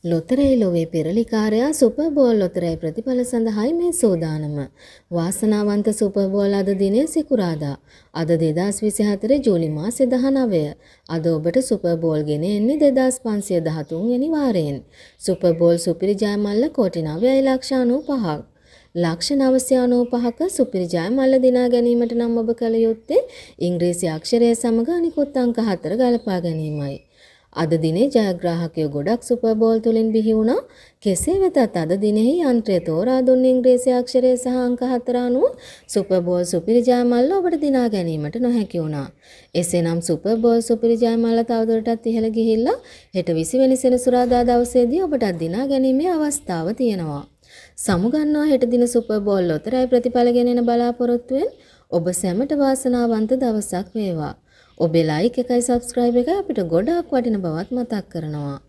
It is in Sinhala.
ලොතරැයි ලොවේ පෙරලිකාරයා සුපර් බෝල් ලොතරැයි ප්‍රතිඵල සඳහායි මේ සූදානම. වාසනාවන්ත සුපර් බෝල් අද දිනේ සිකුරාදා. අද 2024 ජූලි මාසේ 19. අද ඔබට සුපර් බෝල් ගෙන එන්නේ 2513 වෙනි වාරයෙන්. සුපර් බෝල් සුපිරි ජය මල්ල කෝටි 9,95ක්. ලක්ෂ 995ක සුපිරි ජය මල්ල දිනා ගැනීමට නම් ඔබ කළ යුත්තේ ඉංග්‍රීසි අක්ෂරය සමග අනිකුත් අංක 4 ගලපා ගැනීමයි. අද දිනේ ජයග්‍රාහකයෝ ගොඩක් සුපර් බෝල් තුලින් බිහි වුණා. කෙසේ වෙතත් අද දිනෙහි යන්ත්‍රය තෝරා දුන්න ඉංග්‍රීසි අක්ෂරය සහ අංක 4 අනුව සුපර් බෝල් සුපිරි ජය මල්ල ඔබට දිනා ගැනීමට නොහැකි වුණා. එසේනම් සුපර් බෝල් සුපිරි ජය මල්ල තවදුරටත් ඉහළ ගිහිල්ලා හෙට 20 වෙනි සෙනසුරාදා දවසේදී ඔබට දිනා ගැනීමේ අවස්ථාව තියෙනවා. සමුගන්නවා හෙට දින සුපර් බෝල් ලොතරැයි ප්‍රතිඵල ගෙනෙන බලාපොරොත්තුවෙන් ඔබ සැමට වාසනාවන්ත දවසක් වේවා. ඔබේ ලයික් එකයි සබ්ස්ක්‍රයිබ් එකයි අපිට ගොඩාක් වටින බවත් මතක් කරනවා.